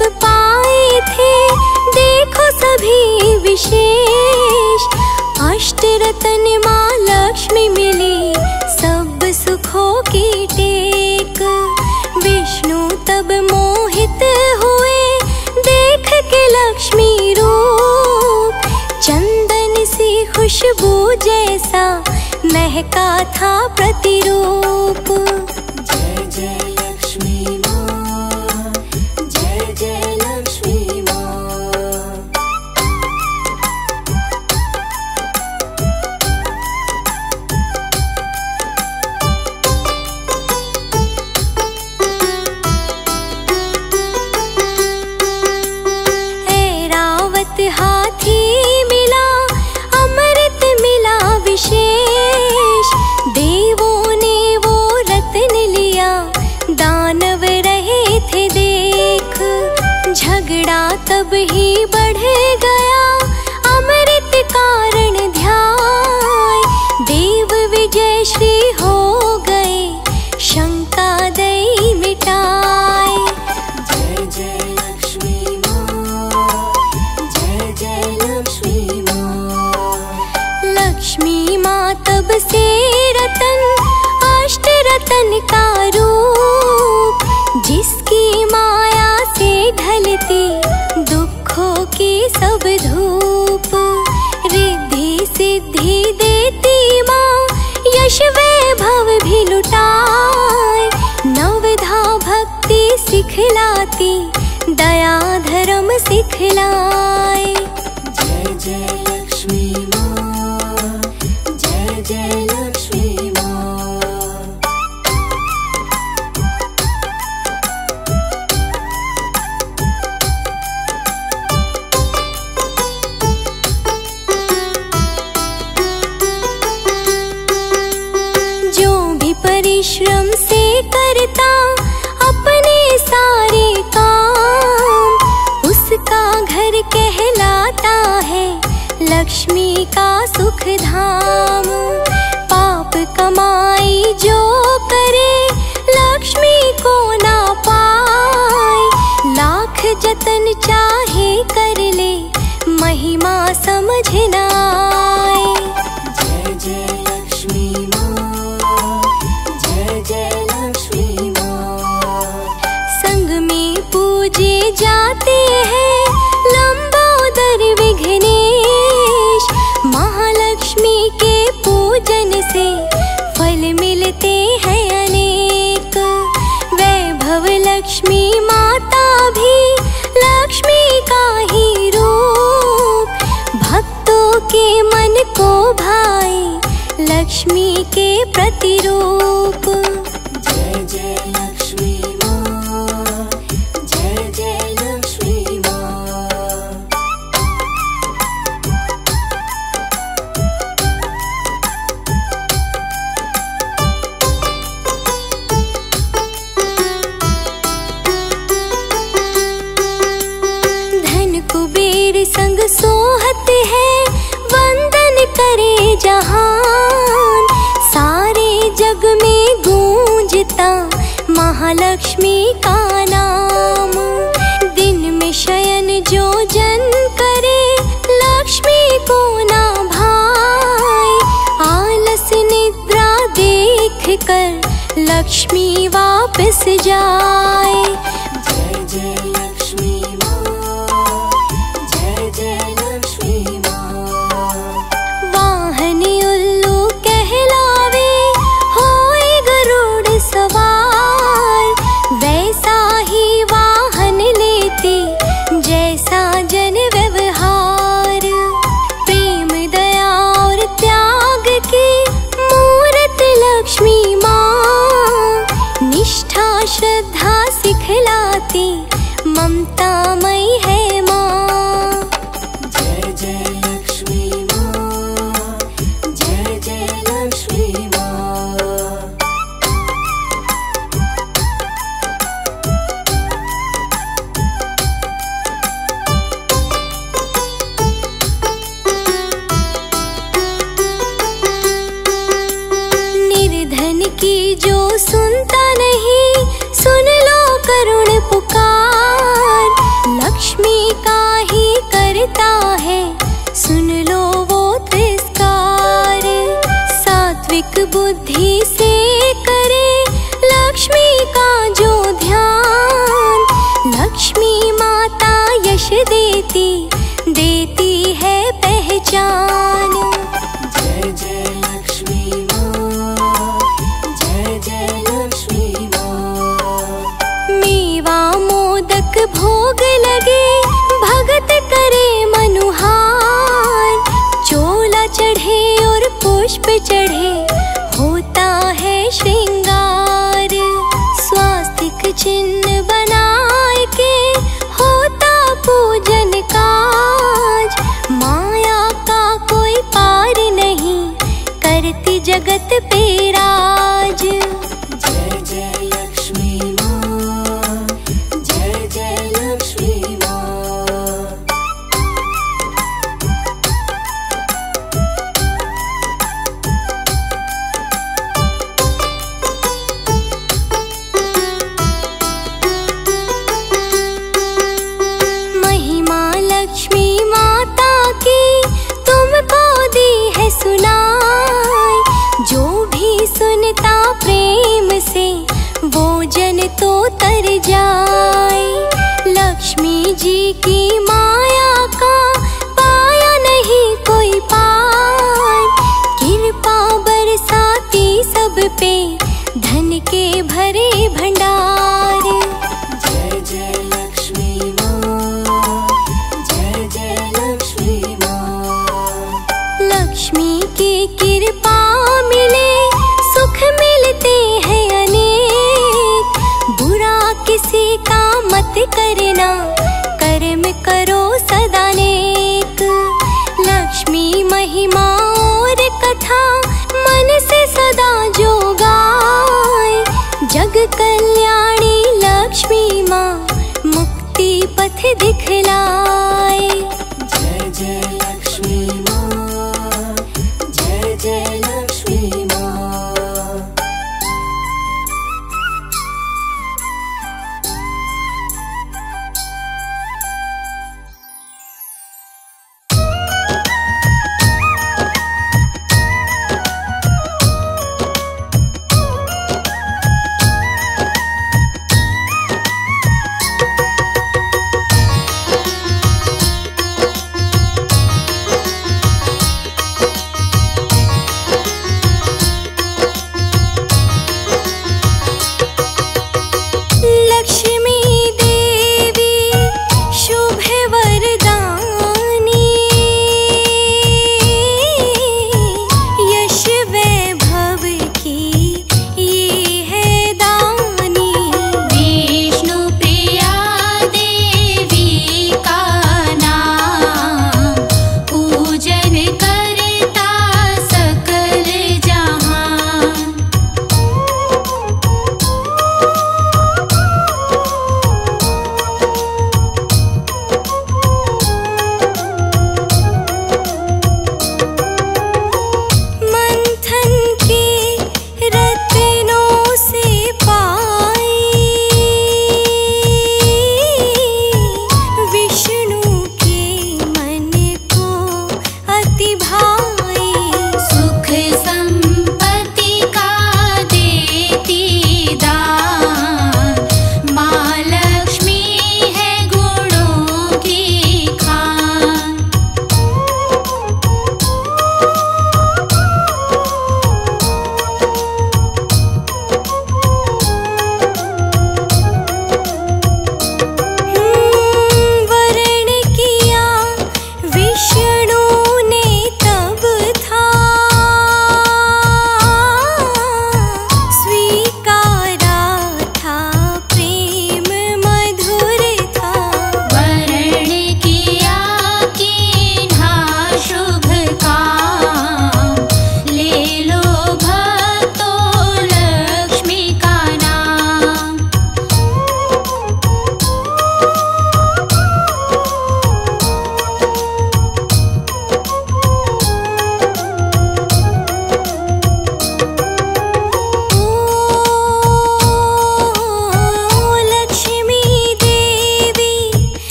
E: सब पाए थे, देखो सभी विशेष। अष्ट रतन माँ लक्ष्मी मिली, सब सुखों की टेक। विष्णु तब मोहित हुए, देख के लक्ष्मी रूप। चंदन सी खुशबू जैसा महका था प्रतिरूप। जय जय लक्ष्मी माँ, जय जय लक्ष्मी माँ। ऐरावत हाथी मिला, अमृत मिला विशेष। देवों ने वो रत्न लिया, दानव रहे थे देख। झगड़ा तब ही बढ़ गया, अमृत कारण ध्याय। देव विजय श्री हो गए, शंका दई मिटाए। जय जय लक्ष्मी माँ, जय जय लक्ष्मी माँ। लक्ष्मी माँ तब से रतन, अष्ट रतन का रूप। जिसकी माया से ढलती, दुखों की सब धूप। रिद्धि सिद्धि देती माँ, यश वैभव भी लुटाए। नवधा भक्ति सिखलाती, दया धर्म सिखलाए। जय जय लक्ष्मी माँ, जय जय लक्ष्मी माँ। जो भी परिश्रम से करता अपने सारे काम, उसका घर कहलाता है लक्ष्मी का सुख धाम। पाप कमाई जो करे, लक्ष्मी को ना पाए। लाख जतन चाहे कर ले, महिमा समझ ना आए। जय जय लक्ष्मी माँ, जय जय लक्ष्मी माँ। संग में पूजे जाते हैं लंबोदर विघ्नेश। महालक्ष्मी के पूजन से फल मिलते हैं अनेक। वैभव लक्ष्मी माता भी लक्ष्मी का ही रूप। भक्तों के मन को भाए, लक्ष्मी के प्रतिरूप। जय जय लक्ष्मी माँ, जय जय लक्ष्मी माँ। धन कुबेर संग सोहत है, वंदन करे जहान। सारे जग में गूंजता महालक्ष्मी का नाम। दिन में शयन जो जन करे, लक्ष्मी को ना भाए। आलस निद्रा देख कर लक्ष्मी वापस जाए। जय जय लक्ष्मी माँ, जय जय लक्ष्मी माँ। वाहन उल्लू कहलावे, होए गरुड़ सवार। वैसा ही वाहन लेती, जैसा जन व्यवहार। प्रेम दया और त्याग की मूरत लक्ष्मी माँ। निष्ठा श्रद्धा सिखलाती, ममतामयी है माँ। जय जय लक्ष्मी माँ, जय जय लक्ष्मी माँ। निर्धन की जो सुनता नहीं, सुन लो करुण पुकार। चिन्ह बनाए के होता पूजन काज। माया का कोई पार नहीं, करती जगत पे राज।
A: जय जय लक्ष्मी माँ, जय जय लक्ष्मी माँ।
E: महिमा लक्ष्मी माता की तुमको दी है सुनाई। जो भी सुनता प्रेम से वो जन तो तर जाए। लक्ष्मी जी की माया का पाया नहीं कोई पार। कृपा बरसाती सब पे धन के भरे भंडार।
A: जय जय लक्ष्मी माँ, जय जय लक्ष्मी माँ।
E: लक्ष्मी की कृपा मिले सुख मिलते हैं अनेक। बुरा किसी का मत करना, कर्म करो सदा नेक। लक्ष्मी महिमा और कथा मन से सदा जो गाए। जग कल्याणी लक्ष्मी माँ मुक्ति पथ दिखलाए।
A: जय जय लक्ष्मी माँ, जय जय लक्ष्मी माँ।
E: जय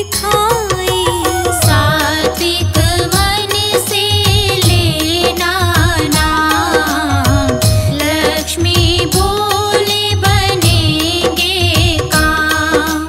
E: खाए।
A: सात्विक मन से लेना नाम, लक्ष्मी बोले बनेंगे काम।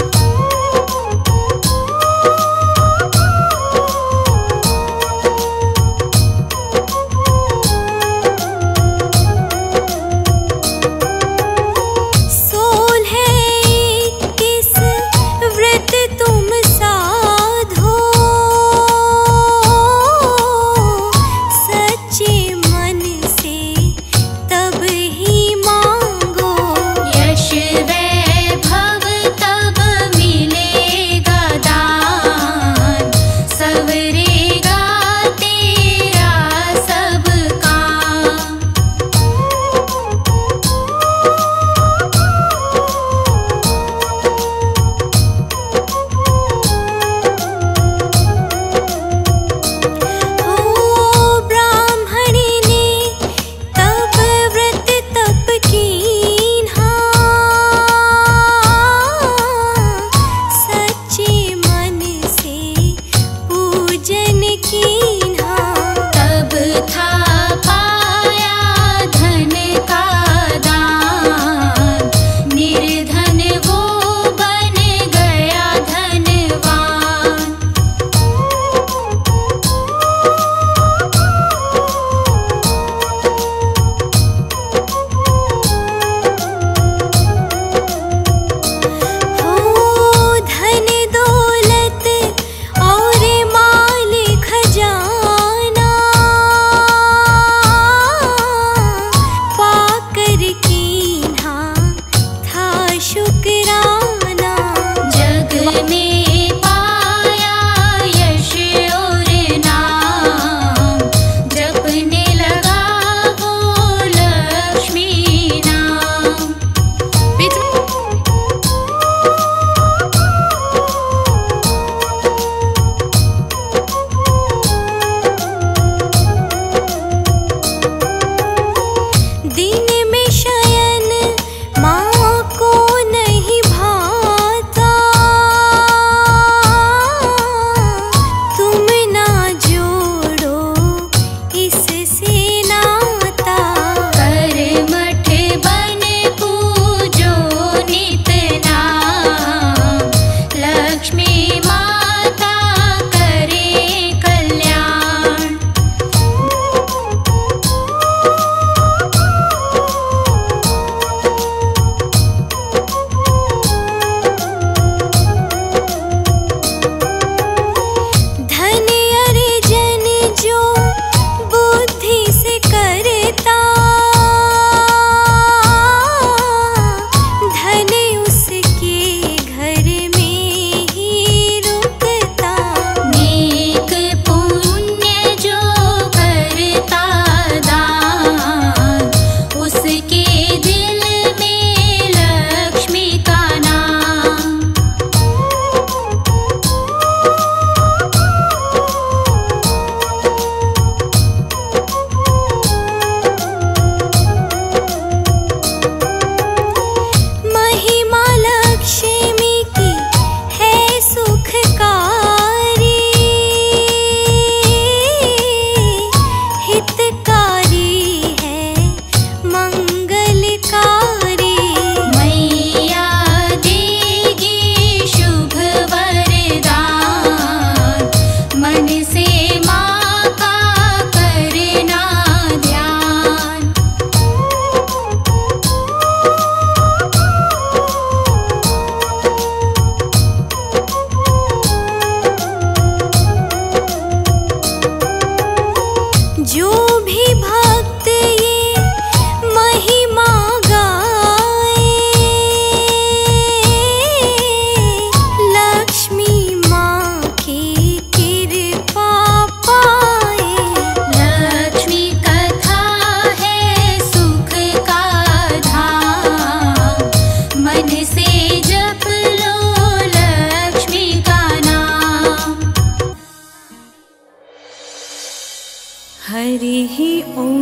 B: हरिः ॐ।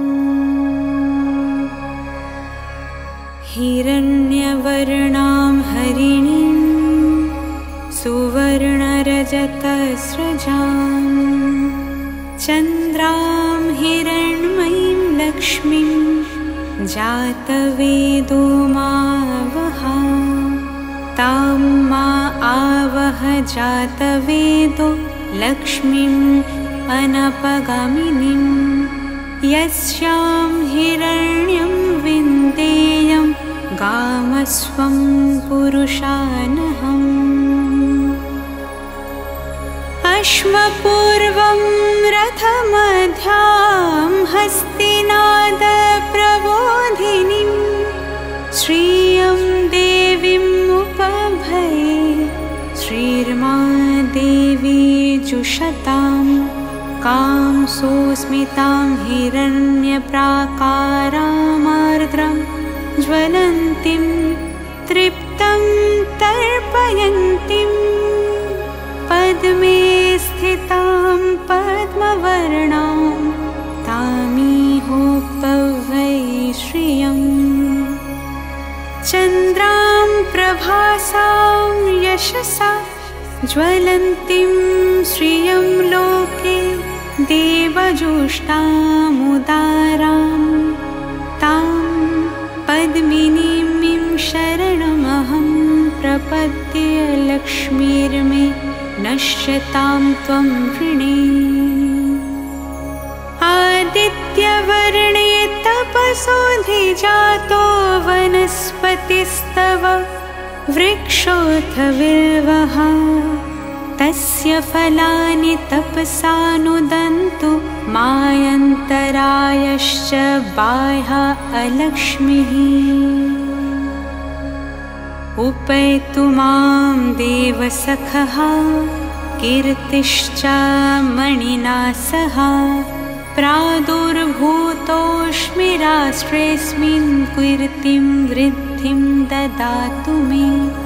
B: हिरण्यवर्णां हरिणीं सुवर्णरजतस्रजां चन्द्रां हिरण्मयीं लक्ष्मीं जातवेदो मावहा तां मा आवह जातवेदो लक्ष्मीम् अनपगामिनीं यस्यां हिरण्यं विन्देयं गामस्वं पुरुषानहम् अश्वपूर्वं रथमध्यां हस्तिनादप्रबोधिनीं श्रियं देवीमुपभये श्रीर्मा देवी जुषतां कां सोऽस्मितां हिरण्यप्राकारामार्द्रं ज्वलन्तीं तृप्तं तर्पयन्तीं पद्मे स्थितां पद्मवर्णां तामीहोपवै श्रियम् चन्द्रां प्रभासां यशसा ज्वलन्तीं श्रियं लोके देवजुष्टामुदारां तां पद्मिनीं शरणमहं प्रपद्ये लक्ष्मीर्मे नश्यतां त्वं वृणे आदित्यवर्णे तपसोऽधिजातो वनस्पतिस्तव वृक्षोऽथ बिल्वः तस्य फलानि तपसानुदन्तु मायन्तरायश्च बाह्या अलक्ष्मीः उपैतु मां देवसखः कीर्तिश्च मणिना सह प्रादुर्भूतोऽस्मि राष्ट्रेऽस्मिन् कीर्तिं वृद्धिं ददातु मे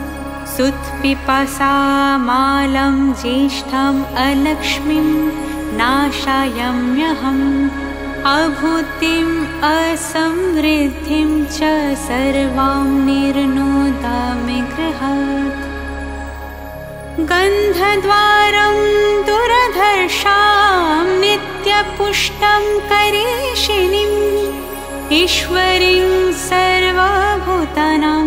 B: सुत्पिपासामालं ज्येष्ठम् अलक्ष्मीं नाशायाम्यहम् अभूतिम् असमृद्धिं च सर्वां निर्नोदामि गृहात् गन्धद्वारं दुरधर्षां नित्यपुष्टं करीषिणीम् ईश्वरीं सर्वभूतानां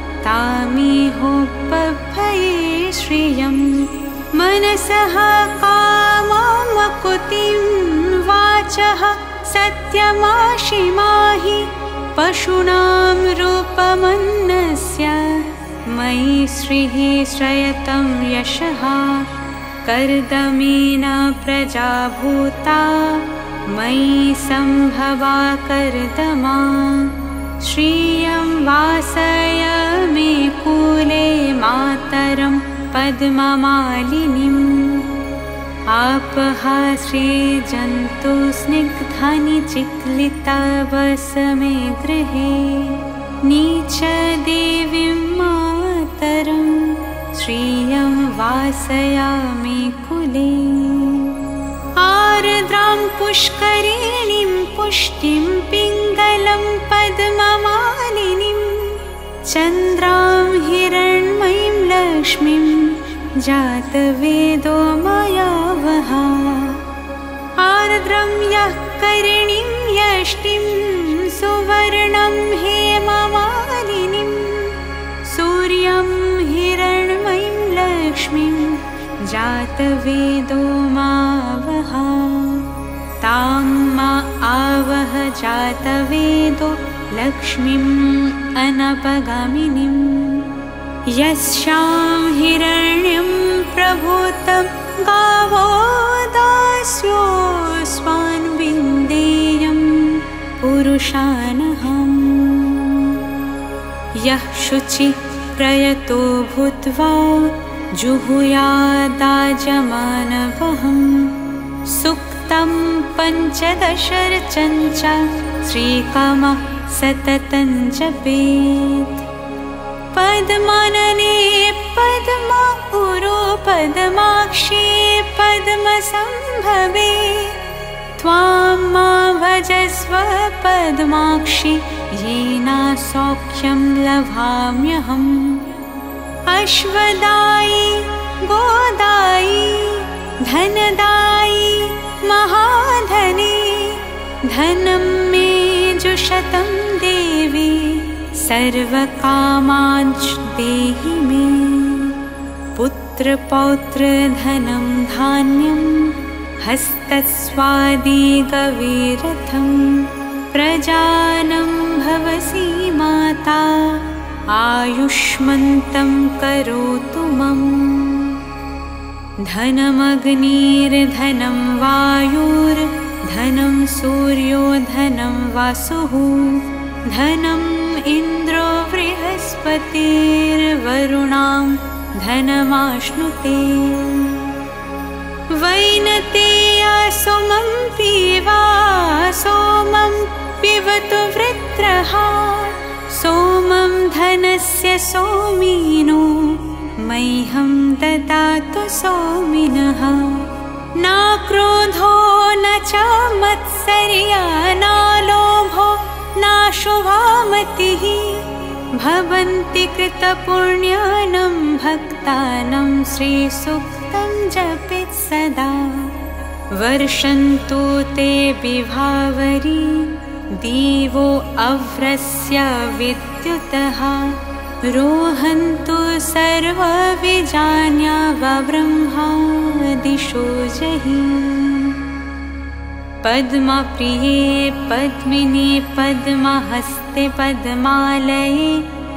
B: तामीहोपभये श्रियं मनसः काममकुतिं वाचः सत्यमाशिमाहि पशूनां रूपमन्नस्य मयि श्रीः श्रयतं यशः कर्दमेन प्रजाभूता मयि सम्भवा कर्दमा श्रियं वासय मे कूले मातरं पद्ममालिनीम् आपः श्रीजन्तुस्निग्धानि चिक्लिता वस मे गृहे नीचदेवीं मातरं श्रियं वासयामि कुले आर्द्रां पुष्करिणीं पुष्टिं पिङ्गलं पद्ममालिनीं चन्द्रां हिरण्मयीं लक्ष्मीं जातवेदो मयावहा आर्द्रं यः करिणीं यष्टिं सुवर्णं हेममालिनीं सूर्यं हिरण्मयीं लक्ष्मीं जातवेदो मावहा तां मा आवह जातवेदो लक्ष्मीम् अनपगामिनीम् यस्यां हिरण्यं प्रभूतं गावो दास्योऽस्मान् विन्देयं पुरुषानहम् यः शुचि प्रयतो भूत्वा जुहुयादाजमानवहं सुक्तं पञ्चदशर्चञ्च श्रीकामः सततं जपेत् पद्मानने पद्मा उरो पद्माक्षी पद्मसम्भवे त्वां मा भजस्व पद्माक्षि येन सौख्यं लभाम्यहम् अश्वदायी गोदायी धनदायी महाधनी धनं मे जुषतं देवी सर्वकामांश्च देहि मे पुत्र पौत्र धनं धान्यं हस्तस्वादी गवीरथं प्रजानं भवसि माता आयुष्मन्तं करोतु मम धनमग्निर्धनं वायुर्धनं सूर्यो धनं वासुः धनम् इन्द्रो बृहस्पतिर्वरुणां धनमाश्नुते वैनतेया सोमं पीवा सोमं पिबतु वृत्रः सोमं धनस्य सोमिनो मह्यं ददातु सोमिनः न क्रोधो न च मत्सर्या न लोभो न शुभामतिः भवन्ति कृतपुण्यानं भक्तानां श्रीसूक्तं जपेत् सदा वर्षन्तु ते विभावरी दिवो अव्रस्य विद्युतः रोहन्तु सर्वविजान्या ब्रह्मादिषु जहि पद्मप्रिये पद्मिनी पद्महस्ते पद्मालये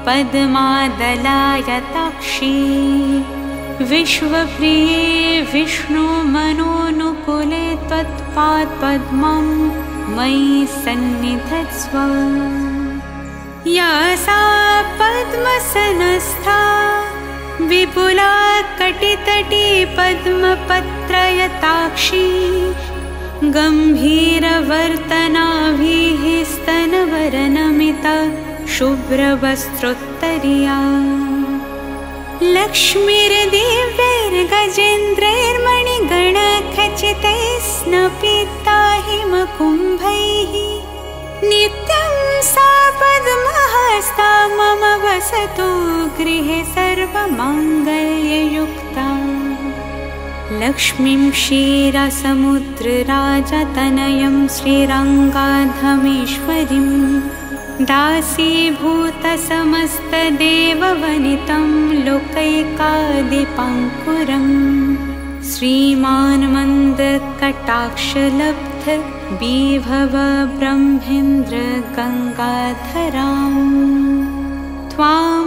B: पद्मादलायताक्षी विश्वप्रिये विष्णुमनोनुकूले त्वत्पादपद्मं मयि सन्निधत्स्व या सा पद्मसनस्था विपुला कटितटी पद्मपत्रयताक्षी गम्भीरवर्तनाभिः स्तनवरनमिता शुभ्रवस्त्रोत्तरीया लक्ष्मीर्दिव्यैर्गजेन्द्रैर्मणिगणखचितैः हिमकुम्भैः नित्यं सा पद्महस्ता मम वसतु गृहे सर्वमाङ्गल्ययुक्ता लक्ष्मीं क्षीरसमुद्रराजतनयं श्रीरङ्गाधमेश्वरीं दासीभूतसमस्तदेववनितं लोकैकादिपाङ्कुरं श्रीमान् मन्दकटाक्षलब्ध विभव ब्रह्मेन्द्र गङ्गाधराम् त्वां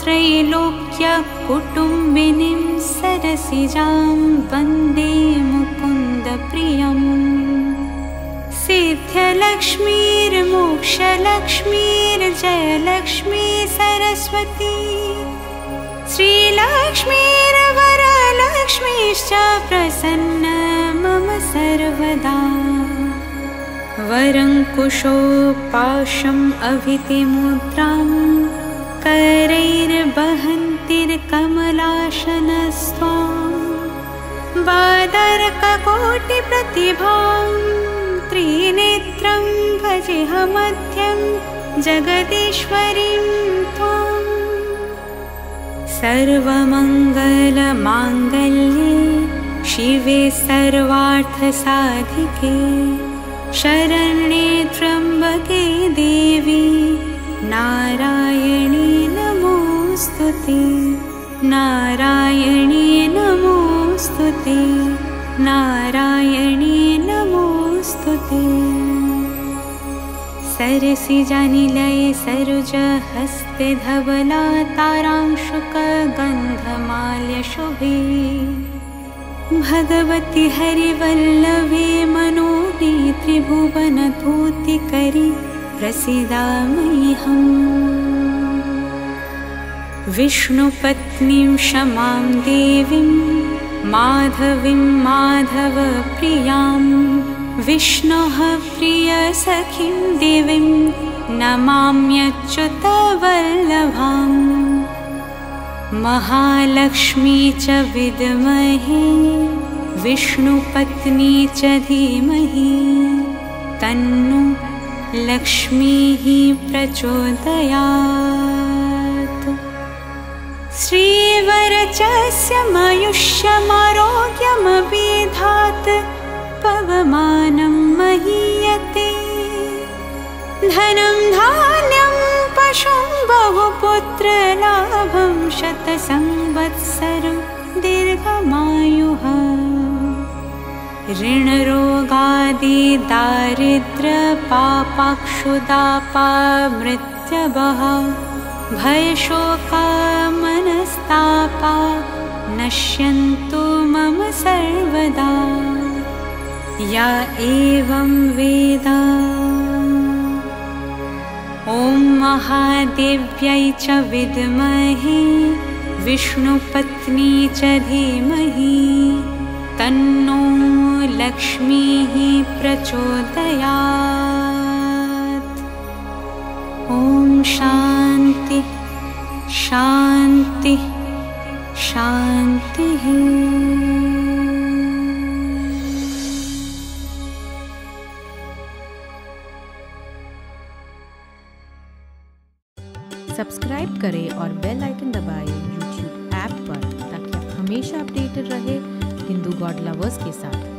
B: त्रैलोक्यकुटुम्बिनीं सरसिजां वन्दे मुकुन्दप्रियम् सिद्ध्यलक्ष्मीर्मोक्षलक्ष्मीर्जयलक्ष्मी सरस्वती श्रीलक्ष्मीर्वरलक्ष्मीश्च प्रसन्न मम सर्वदा वरङ्कुशोपाशम् अभितिमुद्रां करैर्वहन्तिर्कमलाशनस्त्वां बादरककोटिप्रतिभां त्रिनेत्रं भजेऽहमद्यं जगदीश्वरीं त्वां सर्वमङ्गलमाङ्गल्ये शिवे सर्वार्थसाधिके शरण्ये त्र्यम्बके देवी नारायणी नमोस्तुते नारायणी नमोस्तुते नारायणी नमोस्तुते सरसिजानिलये सरोजहस्ते धवला तारांशुकगन्धमाल्यशुभे भगवति हरिवल्लभे मनोभि त्रिभुवनधूतिकरी प्रसीदाम्यहम् विष्णुपत्नीं क्षमां देवीं माधवीं माधवप्रियां विष्णोः प्रियसखीं देवीं नमाम्यच्युतवल्लभाम् महालक्ष्मी च विद्महे विष्णुपत्नी च धीमहि तन्नो लक्ष्मीः प्रचोदयात्। श्री तेजस्य मायुष्यमारोग्यमविधात् पवमानं महीयते। धनं धान्यं पशुं बहुपुत्रलाभं शतसंवत्सरं दीर्घमायुः। ऋणरोगादि दारिद्र्यपापाक्षुदापामृत्यवः भयशोकामनस्तापा नश्यन्तु मम सर्वदा। या एवं वेद। ॐ महादेव्यै च विद्महे विष्णुपत्नी च धीमहि तन्नो लक्ष्मीः प्रचोदयात्। ॐ शान्ति शान्ति शान्तिः।
F: सब्सक्राइब करें और बेल आइकन दबाएं यूट्यूब ऐप पर ताकि आप हमेशा अपडेटेड रहे हिंदू गॉड लवर्स के साथ।